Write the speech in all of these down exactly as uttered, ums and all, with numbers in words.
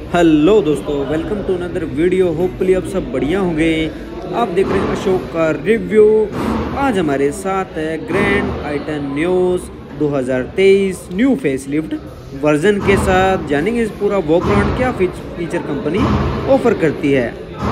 Hello दोस्तों, welcome to another video. Hopefully आप सब बढ़िया होंगे। आप देख रहे हैं अशोक का रिव्यू। आज हमारे साथ है ग्रैंड आइटन न्यूज़ दो हज़ार तेईस न्यू फेसलिफ्ट वर्जन के साथ। जानेंगे इस पूरा बैकग्राउंड क्या फीचर कंपनी ऑफर करती है।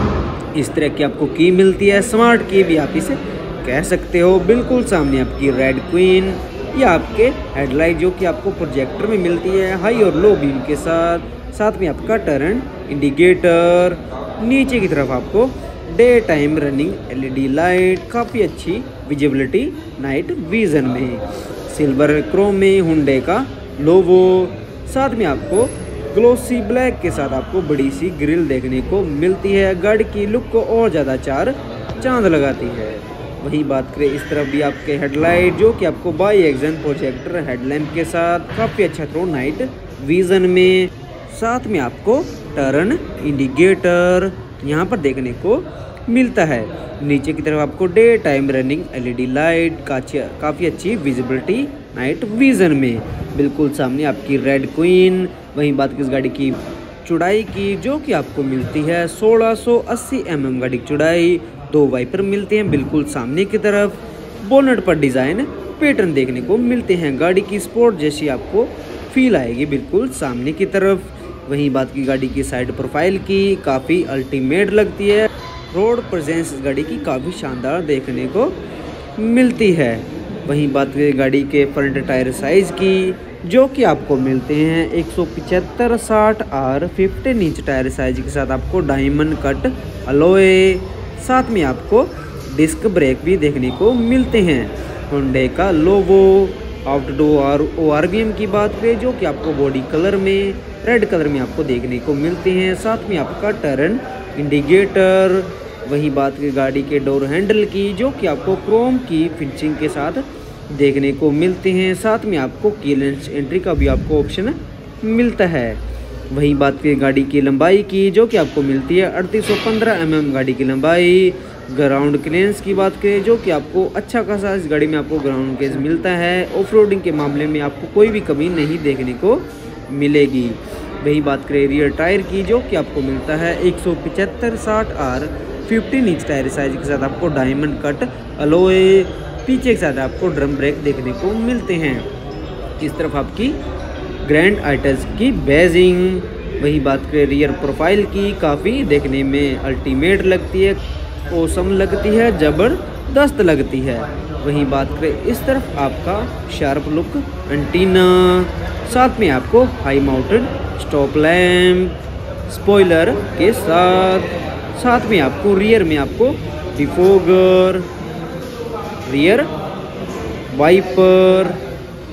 इस तरह की आपको की मिलती है, स्मार्ट की भी आप इसे कह सकते हो। बिल्कुल सामने आपकी रेड क्वीन या आपके हेडलाइट जो कि आपको प्रोजेक्टर में मिलती है, हाई और लो बीम के साथ। साथ में आपका टर्न इंडिकेटर, नीचे की तरफ आपको day time running LED light, काफ़ी अच्छी विजिबिलिटी नाइट विजन में। सिल्वर क्रोम में हुंडई का लोगो, साथ में आपको ग्लोसी ब्लैक के साथ आपको बड़ी सी ग्रिल देखने को मिलती है। गाड़ी की लुक को और ज़्यादा चार चांद लगाती है। वही बात करें इस तरफ भी आपके हेडलाइट जो कि आपको बाई एक्शन प्रोजेक्टर हेडलैम्प के साथ काफ़ी अच्छा थ्रो नाइट विजन में। साथ में आपको टर्न इंडिकेटर यहाँ पर देखने को मिलता है। नीचे की तरफ आपको day time running LED light, काफ़ी अच्छी विजिबिलिटी नाइट विजन में। बिल्कुल सामने आपकी रेड क्वीन। वहीं बात की इस गाड़ी की चौड़ाई की जो कि आपको मिलती है सोलह सौ अस्सी एम एम गाड़ी की चौड़ाई। दो वाइपर मिलते हैं बिल्कुल सामने की तरफ। बोनट पर डिज़ाइन पैटर्न देखने को मिलते हैं। गाड़ी की स्पोर्ट जैसी आपको फील आएगी बिल्कुल सामने की तरफ। वहीं बात की गाड़ी की साइड प्रोफाइल की, काफ़ी अल्टीमेट लगती है। रोड प्रेजेंस इस गाड़ी की काफ़ी शानदार देखने को मिलती है। वहीं बात करें गाड़ी के फ्रंट टायर साइज़ की जो कि आपको मिलते हैं एक सौ पचहत्तर साठ R fifteen inch tyre size के साथ आपको डायमंड कट अलॉय। साथ में आपको डिस्क ब्रेक भी देखने को मिलते हैं। हुंडई का logo, outdoor O R V M की बात करें जो कि आपको बॉडी कलर में रेड कलर में आपको देखने को मिलते हैं। साथ में आपका टर्न इंडिकेटर। वही बात की गाड़ी के डोर हैंडल की जो कि आपको क्रोम की फिनिशिंग के साथ देखने को मिलते हैं। साथ में आपको कीलेस एंट्री का भी आपको ऑप्शन मिलता है। वही बात की गाड़ी की लंबाई की जो कि आपको मिलती है अड़तीस सौ पंद्रह एम एम गाड़ी की लंबाई। ग्राउंड क्लियरेंस की बात करें जो कि आपको अच्छा खासा इस गाड़ी में आपको ग्राउंड क्लियरेंस मिलता है। ऑफ रोडिंग के मामले में आपको कोई भी कमी नहीं देखने को मिलेगी। वही बात करें रियर टायर की जो कि आपको मिलता है एक सौ पचहत्तर साठ R fifteen inch tyre size के साथ आपको डायमंड कट अलॉय। पीछे के साथ आपको ड्रम ब्रेक देखने को मिलते हैं। इस तरफ आपकी ग्रैंड आइटन्स की बेजिंग। वही बात करें रियर प्रोफाइल की, काफ़ी देखने में अल्टीमेट लगती है, ओसम लगती है, ज़बरदस्त लगती है। वहीं बात करें इस तरफ आपका शार्प लुक एंटीना, साथ में आपको high mounted stop lamp spoiler के साथ। साथ में आपको रियर में आपको डिफोगर, रियर वाइपर,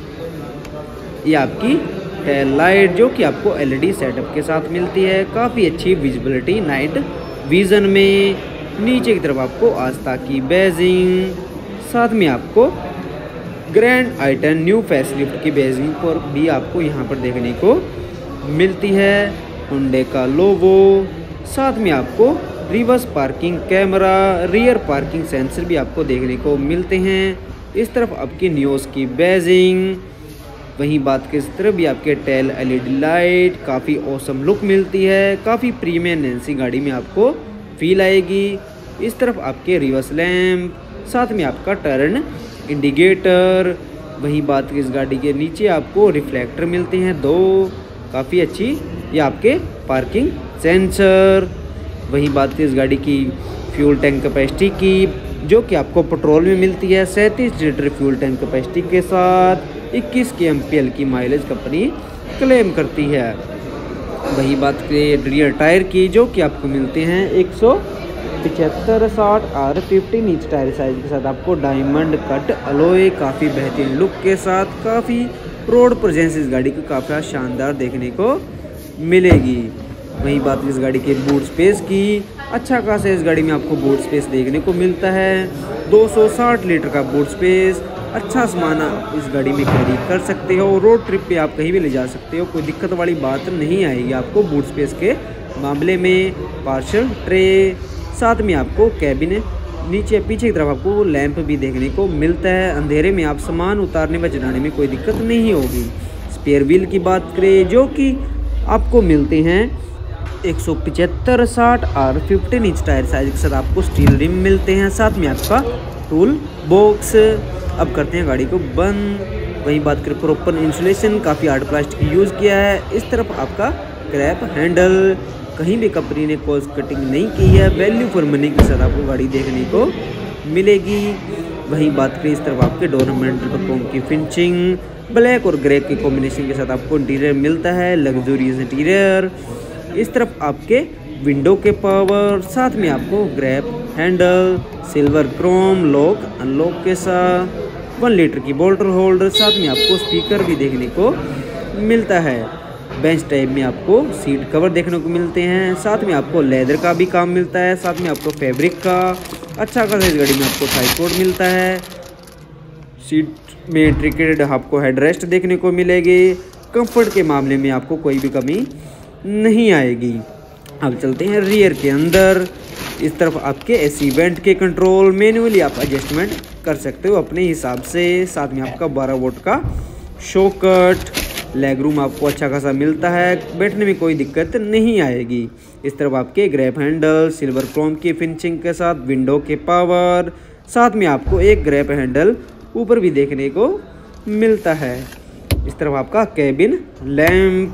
ये आपकी टेल लाइट जो कि आपको एलईडी सेटअप के साथ मिलती है। काफ़ी अच्छी विजिबिलिटी नाइट विजन में। नीचे की तरफ आपको आस्था की बेजिंग, साथ में आपको ग्रैंड आइटन न्यू फेसलिफ्ट की बेजिंग पर भी आपको यहाँ पर देखने को मिलती है। हुंडई का लोगो, साथ में आपको reverse parking camera, rear parking sensor भी आपको देखने को मिलते हैं। इस तरफ आपकी न्यूज़ की बेजिंग। वहीं बात के इस तरफ भी आपके टेल एलईडी लाइट, काफ़ी औसम लुक मिलती है। काफ़ी प्रीमियम नैन्सी गाड़ी में आपको फील आएगी। इस तरफ आपके रिवर्स लैम्प, साथ में आपका टर्न इंडिकेटर। वहीं बात की इस गाड़ी के नीचे आपको रिफ्लेक्टर मिलते हैं दो, काफ़ी अच्छी, ये आपके पार्किंग सेंसर। वहीं बात की इस गाड़ी की फ्यूल टैंक कैपेसिटी की जो कि आपको पेट्रोल में मिलती है सैंतीस लीटर फ्यूल टैंक कैपेसिटी के साथ। इक्कीस के एम पी एल की माइलेज कंपनी क्लेम करती है। वही बात करें रियर टायर की जो कि आपको मिलते हैं एक सौ पचहत्तर साठ R fifteen inch tyre size के साथ आपको डायमंड कट अलॉय, काफ़ी बेहतरीन लुक के साथ। काफ़ी रोड प्रेजेंस इस गाड़ी को काफ़ी शानदार देखने को मिलेगी। वही बात इस गाड़ी के बूट स्पेस की, अच्छा खासा इस गाड़ी में आपको बूट स्पेस देखने को मिलता है। दो सौ साठ लीटर का बूट स्पेस, अच्छा सामान आप इस गाड़ी में कैरी कर सकते हो। रोड ट्रिप पे आप कहीं भी ले जा सकते हो, कोई दिक्कत वाली बात नहीं आएगी आपको बूट स्पेस के मामले में। पार्सल ट्रे, साथ में आपको कैबिन, नीचे पीछे की तरफ आपको लैंप भी देखने को मिलता है। अंधेरे में आप सामान उतारने व चढ़ाने में कोई दिक्कत नहीं होगी। स्पेयर व्हील की बात करें जो कि आपको मिलते हैं एक सौ पचहत्तर साठ और पंद्रह इंच टायर साइज के साथ आपको स्टील रिम मिलते हैं। साथ में आपका टूल बॉक्स। अब करते हैं गाड़ी को बंद। वही बात करें प्रॉपर इंसुलेशन, काफ़ी हार्ड प्लास्टिक यूज़ किया है। इस तरफ आपका क्रैप हैंडल, कहीं भी कंपनी ने कॉस्ट कटिंग नहीं की है। वैल्यू फॉर मनी के साथ आपको गाड़ी देखने को मिलेगी। वही बात करें इस तरफ आपके डोर हैंडल पर क्रोम की फिनिशिंग, ब्लैक और ग्रे के कॉम्बिनेशन के साथ आपको इंटीरियर मिलता है, लग्जूरियस इंटीरियर। इस तरफ आपके विंडो के पावर, साथ में आपको grab handle, silver chrome lock unlock के साथ, वन लीटर की बोल्टर होल्डर। साथ में आपको स्पीकर भी देखने को मिलता है। बेंच टाइप में आपको सीट कवर देखने को मिलते हैं। साथ में आपको लेदर का भी काम मिलता है। साथ में आपको फैब्रिक का अच्छा खासा इस गाड़ी में आपको थाईकोड मिलता है। सीट में इंटीग्रेटेड आपको हेडरेस्ट देखने को मिलेगी। कंफर्ट के मामले में आपको कोई भी कमी नहीं आएगी। अब चलते हैं रियर के अंदर। इस तरफ आपके एसी वेंट के कंट्रोल, मैन्युअली आप एडजस्टमेंट कर सकते हो अपने हिसाब से। साथ में आपका बारह वोल्ट का शॉकट, लेग रूम आपको अच्छा खासा मिलता है, बैठने में कोई दिक्कत नहीं आएगी। इस तरफ आपके ग्रैप हैंडल, सिल्वर क्रोम की फिनिशिंग के साथ, विंडो के पावर। साथ में आपको एक ग्रैप हैंडल ऊपर भी देखने को मिलता है। इस तरफ आपका कैबिन लैंप,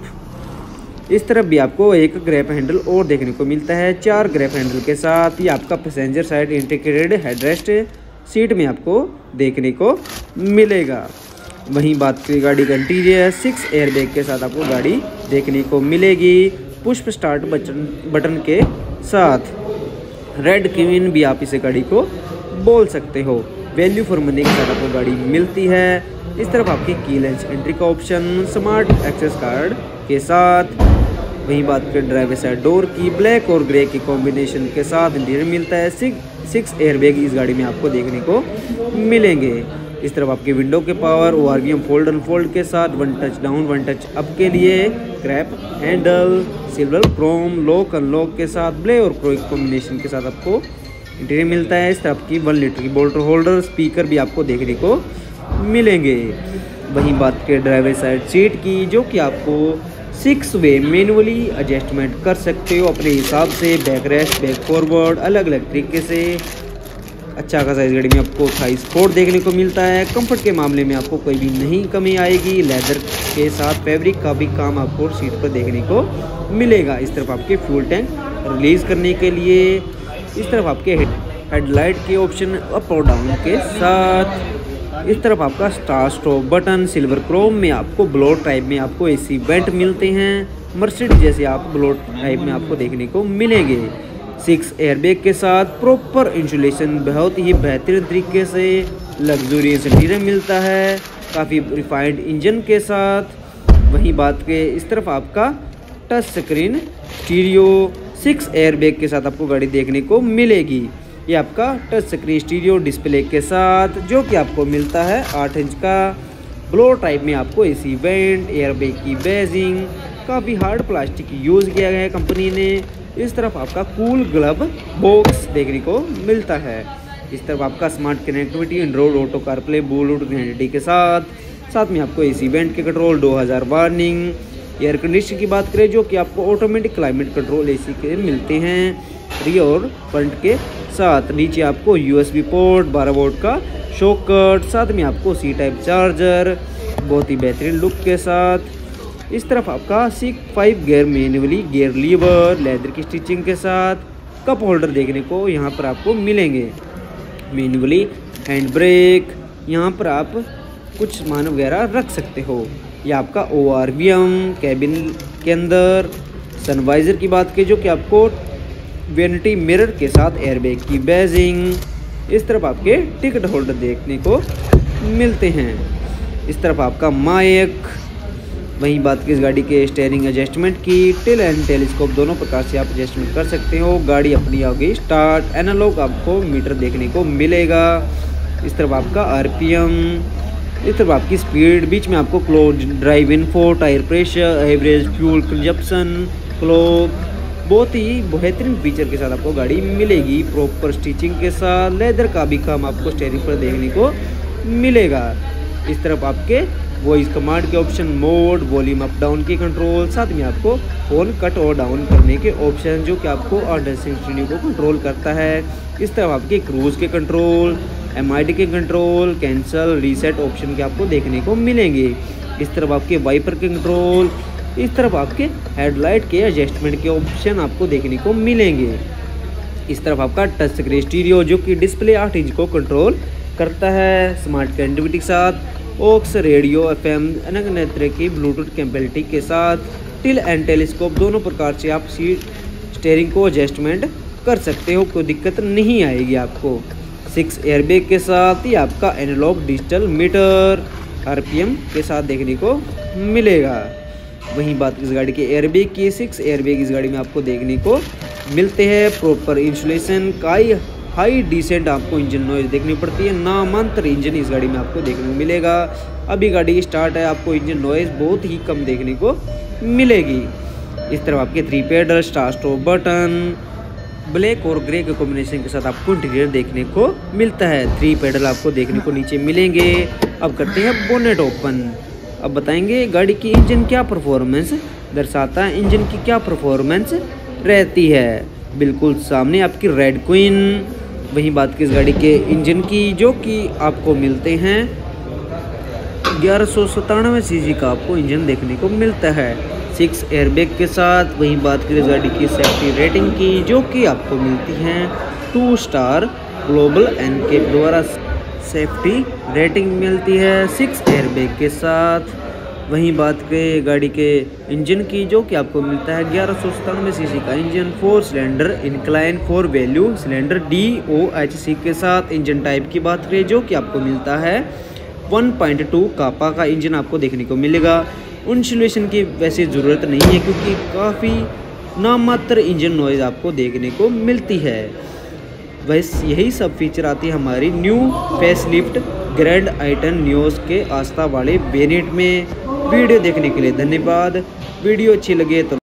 इस तरफ भी आपको एक ग्रैप हैंडल और देखने को मिलता है, चार ग्रैप हैंडल के साथ। ये आपका passenger side integrated headrest seat में आपको देखने को मिलेगा। वहीं बात करें गाड़ी का इंटीरियर, सिक्स एयरबैग के साथ आपको गाड़ी देखने को मिलेगी, पुश स्टार्ट बटन बटन के साथ। रेड क्वीन भी आप इसे गाड़ी को बोल सकते हो। वैल्यू फॉर मनी के साथ आपको गाड़ी मिलती है। इस तरफ आपकी कीलेस एंट्री का ऑप्शन, स्मार्ट एक्सेस कार्ड के साथ। वहीं बात करें ड्राइवर साइड डोर की, ब्लैक और ग्रे की कॉम्बिनेशन के साथ इंटीरियर मिलता है। सिक्स सिक्स एयरबैग इस गाड़ी में आपको देखने को मिलेंगे। इस तरफ आपके विंडो के power, O R V M fold and fold के साथ, one touch down one touch up के लिए, grab handle, silver chrome lock unlock के साथ, ब्लैक और क्रो कॉम्बिनेशन के साथ आपको इंटीरियर मिलता है। इस तरफ की वन लीटर की बोल्टर होल्डर, स्पीकर भी आपको देखने को मिलेंगे। वहीं बात करें ड्राइवर साइड सीट की, जो कि आपको सिक्स वे मैनुअली एडजस्टमेंट कर सकते हो अपने हिसाब से। बैक रेस्ट, बैक फॉरवर्ड, अलग अलग तरीके से। अच्छा खासा इस गाड़ी में आपको थाई सपोर्ट देखने को मिलता है। कंफर्ट के मामले में आपको कोई भी नहीं कमी आएगी। लेदर के साथ फैब्रिक का भी काम आपको सीट पर देखने को मिलेगा। इस तरफ आपके फ्यूल टैंक रिलीज करने के लिए, इस तरफ आपके हेडलाइट के ऑप्शन अप और डाउन के साथ। इस तरफ आपका start stop button, silver chrome में आपको ब्लोट टाइप में आपको एसी वेंट मिलते हैं। मर्सिडीज जैसे आप ब्लोट टाइप में आपको देखने को मिलेंगे। सिक्स एयरबैग के साथ, प्रॉपर इंसुलेशन बहुत ही बेहतरीन तरीके से, लग्जूरियस इंटीरियर मिलता है, काफ़ी रिफाइंड इंजन के साथ। वहीं बात के इस तरफ आपका touch screen stereo, six airbag के साथ आपको गाड़ी देखने को मिलेगी। ये आपका टच स्क्रीन स्टीरियो डिस्प्ले के साथ, जो कि आपको मिलता है आठ इंच का। ब्लो टाइप में आपको एसी वेंट, एयरबैग की बेजिंग, काफ़ी हार्ड प्लास्टिक यूज़ किया गया है कंपनी ने। इस तरफ आपका कूल ग्लब बॉक्स देखने को मिलता है। इस तरफ आपका smart connectivity, Android Auto CarPlay, Bluetooth connectivity के साथ। साथ में आपको एसी वेंट के कंट्रोल, दो हज़ार वार्निंग। एयर कंडीशनर की बात करें, जो कि आपको ऑटोमेटिक क्लाइमेट कंट्रोल एसी के मिलते हैं रियर और फ्रंट के साथ। नीचे आपको यूएसबी पोर्ट, बारह वोल्ट का शॉकट, साथ में आपको सी टाइप चार्जर, बहुत ही बेहतरीन लुक के साथ। इस तरफ आपका six five gear manually gear lever, leather की स्टिचिंग के साथ। कप होल्डर देखने को यहाँ पर आपको मिलेंगे। मैनुअली हैंड ब्रेक, यहाँ पर आप कुछ सामान वगैरह रख सकते हो। ये आपका O R V M cabin के अंदर। सनवाइजर की बात की, जो कि आपको वेनिटी मिरर के साथ, एयरबैग की बेजिंग। इस तरफ आपके टिकट होल्डर देखने को मिलते हैं। इस तरफ आपका माइक। वहीं बात की इस गाड़ी के स्टीयरिंग एडजस्टमेंट की, टेल एंड टेलीस्कोप दोनों प्रकार से आप एडजस्टमेंट कर सकते हो। गाड़ी अपनी होगी स्टार्ट, एनालॉग आपको मीटर देखने को मिलेगा। इस तरफ आपका आर पी एम, इस तरफ आपकी स्पीड, बीच में आपको close drive info, tyre pressure, average fuel consumption, clock, बहुत ही बेहतरीन फीचर के साथ आपको गाड़ी मिलेगी। प्रॉपर स्टिचिंग के साथ, लेदर का भी काम आपको स्टीयरिंग पर देखने को मिलेगा। इस तरफ आपके वॉइस कमांड के option, mode, volume up down के कंट्रोल, साथ में आपको फ़ोन कट और डाउन करने के ऑप्शन जो कि आपको ऑडियो को कंट्रोल करता है। इस तरह आपके क्रूज़ के कंट्रोल, एम आई डी के कंट्रोल, कैंसिल, रीसेट ऑप्शन के आपको देखने को मिलेंगे। इस तरफ आपके वाइपर के कंट्रोल, इस तरफ आपके हेडलाइट के एडजस्टमेंट के ऑप्शन आपको देखने को मिलेंगे। इस तरफ आपका टच स्क्रीन स्टीरियो जो कि डिस्प्ले आठ इंच को कंट्रोल करता है। स्मार्ट कनेक्टिविटी के साथ ऑक्स, रेडियो, एफ एम, अलग अलग तरह की ब्लूटूथ कैपेबिलिटी के साथ टिल एंड टेलीस्कोप दोनों प्रकार से आप सीट स्टेयरिंग को एडजस्टमेंट कर सकते हो, कोई दिक्कत नहीं आएगी आपको। सिक्स एयरबैग के साथ ही आपका analog digital meter R P M के साथ देखने को मिलेगा। वहीं बात इस गाड़ी के एयरबैग की, सिक्स एयरबैग इस गाड़ी में आपको देखने को मिलते हैं। प्रॉपर इंसुलेशन का हाई डिसेंट आपको इंजन नॉइज देखनी पड़ती है, नामांतर इंजन इस गाड़ी में आपको देखने को मिलेगा। अभी गाड़ी स्टार्ट है, आपको इंजन नॉइज बहुत ही कम देखने को मिलेगी। इस तरफ आपके three paddle, start stop button, black और ग्रे के कॉम्बिनेशन के साथ आपको इंटीरियर देखने को मिलता है। थ्री पैडल आपको देखने को नीचे मिलेंगे। अब करते हैं बोनेट ओपन। अब बताएंगे गाड़ी की इंजन क्या परफॉर्मेंस दर्शाता है, इंजन की क्या परफॉर्मेंस रहती है। बिल्कुल सामने आपकी रेड क्वीन। वहीं बात की इस गाड़ी के इंजन की जो कि आपको मिलते हैं ग्यारह सौ सतानवे सी सी का आपको इंजन देखने को मिलता है, सिक्स एयरबैग के साथ। वहीं बात करें इस गाड़ी की सेफ्टी रेटिंग की जो कि आपको मिलती हैं टू स्टार ग्लोबल एनकेप द्वारा सेफ्टी रेटिंग मिलती है सिक्स एयरबैग के साथ। वहीं बात करें गाड़ी के इंजन की जो कि आपको मिलता है ग्यारह सौ सतानवे सी सी का engine, four cylinder incline four valve cylinder D O H C के साथ। इंजन टाइप की बात करें जो कि आपको मिलता है वन पॉइंट टू कापा का इंजन आपको देखने को मिलेगा। इंसुलेशन की वैसे ज़रूरत नहीं है क्योंकि काफ़ी नामात्र इंजन नॉइज़ आपको देखने को मिलती है। बस यही सब फीचर आती है हमारी new facelift Grand i ten news के आस्था वाले वेरिएंट में। वीडियो देखने के लिए धन्यवाद। वीडियो अच्छी लगे तो